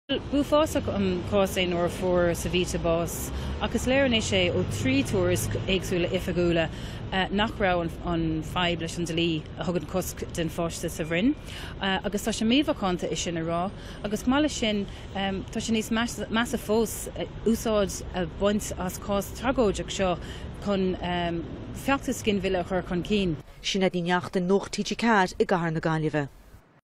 Bufásach an cásain or for sa víta bás, agus léirné sé ó trí túras éagsúla ifagúla nach rá an feib leis an delí a thugad cosc den fáiste sa bhrin. Agus tá sé míomhachánta is sin a rá, agus mála sin tá sé níos measa fós úsáid a buint as cás tragóideach seo chun feachtas cin bhile chur chun cín. Sin a díneach den nócht TG4 i gcathair na Gaillimhe.